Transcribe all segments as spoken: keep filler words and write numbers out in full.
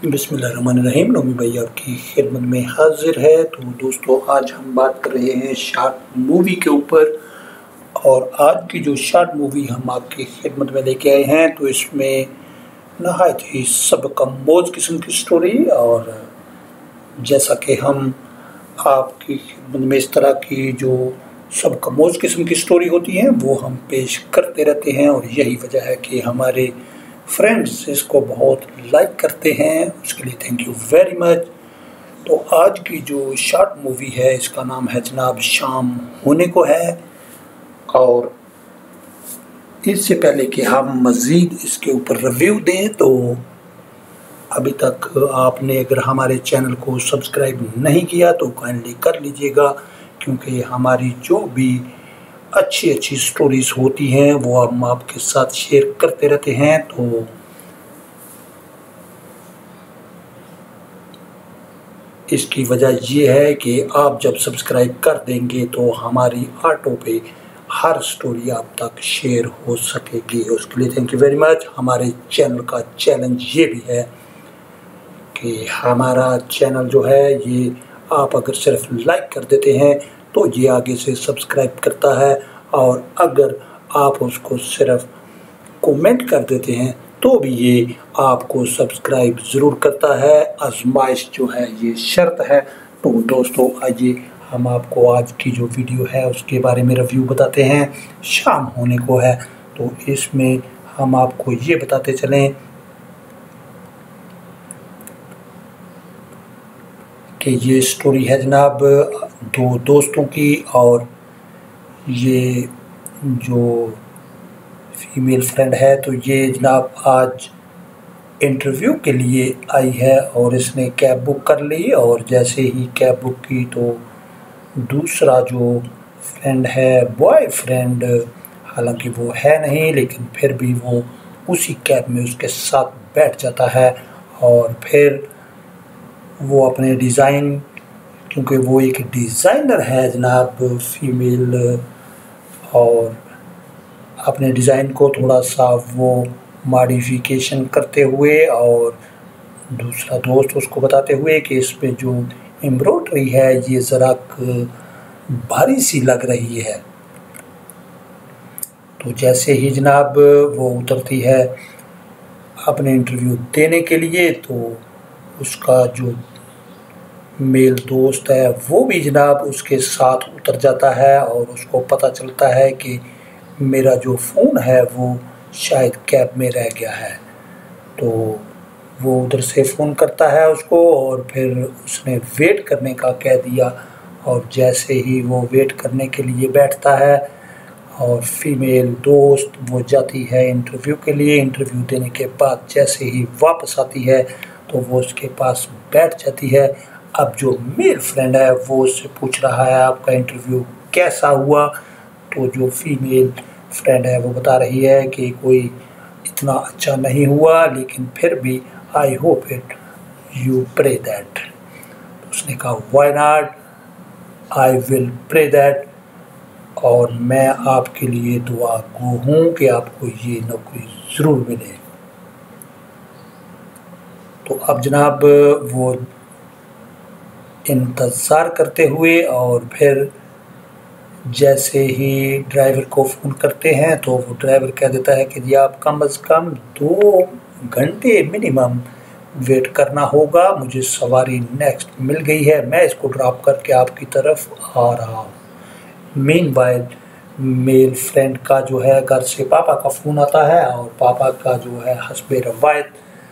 बिस्मिल्लाहिर्रहमानिर्रहीम। नौमी भाई आपकी खिदमत में हाजिर है। तो दोस्तों, आज हम बात कर रहे हैं शॉर्ट मूवी के ऊपर। और आज की जो शॉर्ट मूवी हम आपकी खिदमत में लेके आए हैं, तो इसमें नहायत ही सबकमोज़ किस्म की स्टोरी, और जैसा कि हम आपकी खिदमत में इस तरह की जो सबकमोज़ किस्म की स्टोरी होती हैं वो हम पेश करते रहते हैं, और यही वजह है कि हमारे फ्रेंड्स इसको बहुत लाइक करते हैं। उसके लिए थैंक यू वेरी मच। तो आज की जो शॉर्ट मूवी है इसका नाम है जनाब शाम होने को है। और इससे पहले कि हम मज़ीद इसके ऊपर रिव्यू दें, तो अभी तक आपने अगर हमारे चैनल को सब्सक्राइब नहीं किया तो काइंडली कर लीजिएगा, क्योंकि हमारी जो भी अच्छी अच्छी स्टोरीज़ होती हैं वो हम आपके साथ शेयर करते रहते हैं। तो इसकी वजह ये है कि आप जब सब्सक्राइब कर देंगे तो हमारी ऑटो पे हर स्टोरी आप तक शेयर हो सकेगी। उसके लिए थैंक यू वेरी मच। हमारे चैनल का चैलेंज ये भी है कि हमारा चैनल जो है ये आप अगर सिर्फ लाइक कर देते हैं तो ये आगे से सब्सक्राइब करता है, और अगर आप उसको सिर्फ कमेंट कर देते हैं तो भी ये आपको सब्सक्राइब ज़रूर करता है। आजमाइश जो है ये शर्त है। तो दोस्तों, आइए हम आपको आज की जो वीडियो है उसके बारे में रिव्यू बताते हैं। शाम होने को है, तो इसमें हम आपको ये बताते चलें कि ये स्टोरी है जनाब दो दोस्तों की, और ये जो फीमेल फ्रेंड है तो ये जनाब आज इंटरव्यू के लिए आई है, और इसने कैब बुक कर ली। और जैसे ही कैब बुक की तो दूसरा जो फ्रेंड है, बॉयफ्रेंड, हालांकि वो है नहीं लेकिन फिर भी वो उसी कैब में उसके साथ बैठ जाता है। और फिर वो अपने डिज़ाइन, क्योंकि वो एक डिज़ाइनर है जनाब फीमेल, और अपने डिज़ाइन को थोड़ा सा वो मॉडिफिकेशन करते हुए, और दूसरा दोस्त उसको बताते हुए कि इस पे जो एम्ब्रॉयडरी है ये ज़रा भारी सी लग रही है। तो जैसे ही जनाब वो उतरती है अपने इंटरव्यू देने के लिए, तो उसका जो मेल दोस्त है वो भी जनाब उसके साथ उतर जाता है, और उसको पता चलता है कि मेरा जो फ़ोन है वो शायद कैब में रह गया है। तो वो उधर से फ़ोन करता है उसको, और फिर उसने वेट करने का कह दिया। और जैसे ही वो वेट करने के लिए बैठता है, और फीमेल दोस्त वो जाती है इंटरव्यू के लिए। इंटरव्यू देने के बाद जैसे ही वापस आती है तो वो उसके पास बैठ जाती है। अब जो मेल फ्रेंड है वो उससे पूछ रहा है आपका इंटरव्यू कैसा हुआ। तो जो फीमेल फ्रेंड है वो बता रही है कि कोई इतना अच्छा नहीं हुआ, लेकिन फिर भी I hope it you pray that. उसने कहा why not, I will pray that, और मैं आपके लिए दुआ गो हूँ कि आपको ये नौकरी ज़रूर मिले। तो अब जनाब वो इंतज़ार करते हुए, और फिर जैसे ही ड्राइवर को फ़ोन करते हैं तो वो ड्राइवर कह देता है कि जी आप कम अज़ कम दो घंटे मिनिमम वेट करना होगा, मुझे सवारी नेक्स्ट मिल गई है, मैं इसको ड्रॉप करके आपकी तरफ आ रहा हूँ। मीनवाइल मेल फ्रेंड का जो है घर से पापा का फ़ोन आता है, और पापा का जो है हस्बे रवायत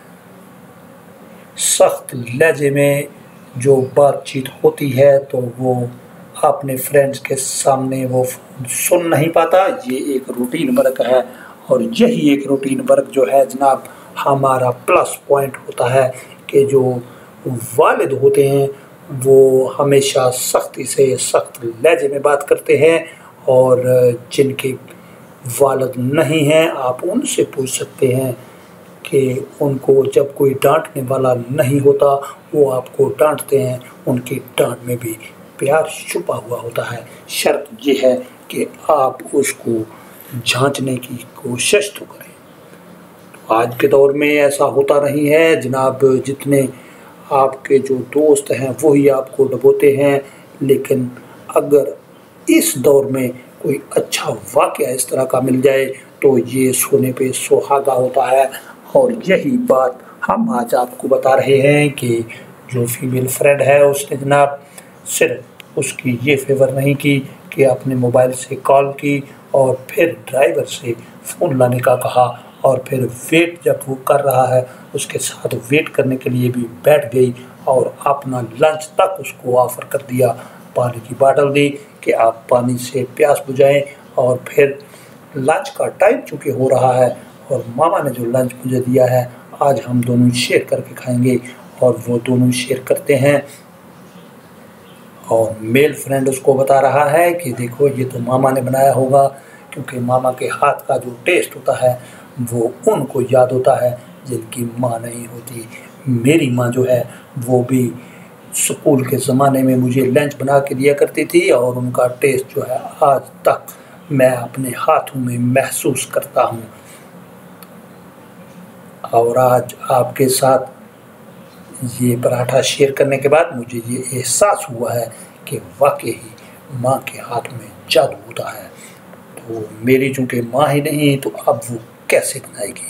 सख्त लहजे में जो बातचीत होती है तो वो अपने फ्रेंड्स के सामने वो सुन नहीं पाता। ये एक रूटीन वर्क है, और यही एक रूटीन वर्क जो है जनाब हमारा प्लस पॉइंट होता है कि जो वालिद होते हैं वो हमेशा सख्ती से सख्त लहजे में बात करते हैं, और जिनके वालिद नहीं हैं आप उनसे पूछ सकते हैं कि उनको जब कोई डांटने वाला नहीं होता वो आपको डांटते हैं, उनकी डांट में भी प्यार छुपा हुआ होता है। शर्त ये है कि आप उसको जांचने की कोशिश तो करें। आज के दौर में ऐसा होता नहीं है जनाब, जितने आपके जो दोस्त हैं वही आपको डुबोते हैं, लेकिन अगर इस दौर में कोई अच्छा वाक़या इस तरह का मिल जाए तो ये सोने पे सुहागा होता है। और यही बात हम आज आपको बता रहे हैं कि जो फीमेल फ्रेंड है उसने जनाब सिर्फ उसकी ये फेवर नहीं की कि अपने मोबाइल से कॉल की और फिर ड्राइवर से फ़ोन लाने का कहा, और फिर वेट जब वो कर रहा है उसके साथ वेट करने के लिए भी बैठ गई और अपना लंच तक उसको ऑफ़र कर दिया। पानी की बॉटल दी कि आप पानी से प्यास बुझाएं, और फिर लंच का टाइम चूँकि हो रहा है और मामा ने जो लंच मुझे दिया है आज हम दोनों शेयर करके खाएंगे, और वो दोनों शेयर करते हैं। और मेल फ्रेंड उसको बता रहा है कि देखो ये तो मामा ने बनाया होगा, क्योंकि मामा के हाथ का जो टेस्ट होता है वो उनको याद होता है जिनकी माँ नहीं होती। मेरी माँ जो है वो भी स्कूल के ज़माने में मुझे लंच बना के दिया करती थी, और उनका टेस्ट जो है आज तक मैं अपने हाथों में महसूस करता हूँ। और आज आपके साथ ये पराठा शेयर करने के बाद मुझे ये एहसास हुआ है कि वाकई ही माँ के हाथ में जादू होता है। तो मेरी चूँकि माँ ही नहीं तो अब वो कैसे बनाएगी।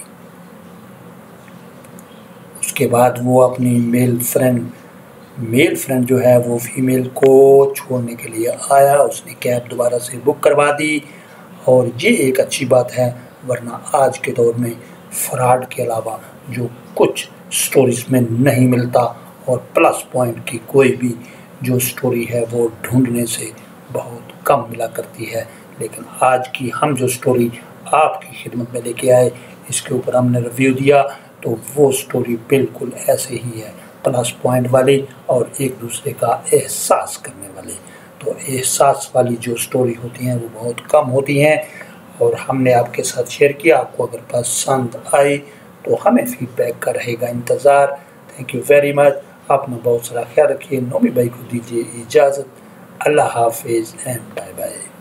उसके बाद वो अपनी मेल फ्रेंड मेल फ्रेंड जो है वो फीमेल को छोड़ने के लिए आया, उसने कैब दोबारा से बुक करवा दी, और ये एक अच्छी बात है, वरना आज के दौर में फ्रॉड के अलावा जो कुछ स्टोरीज़ में नहीं मिलता, और प्लस पॉइंट की कोई भी जो स्टोरी है वो ढूंढने से बहुत कम मिला करती है। लेकिन आज की हम जो स्टोरी आपकी खिदमत में लेके आए, इसके ऊपर हमने रिव्यू दिया, तो वो स्टोरी बिल्कुल ऐसे ही है, प्लस पॉइंट वाली और एक दूसरे का एहसास करने वाली। तो एहसास वाली जो स्टोरी होती हैं वो बहुत कम होती हैं, और हमने आपके साथ शेयर किया। आपको अगर पसंद आई तो हमें फीडबैक का रहेगा इंतज़ार। Thank you very much. अपना बहुत सारा ख्याल रखिए। नोमी भाई को दीजिए इजाज़त। अल्लाह हाफिज़ एंड बाय बाय।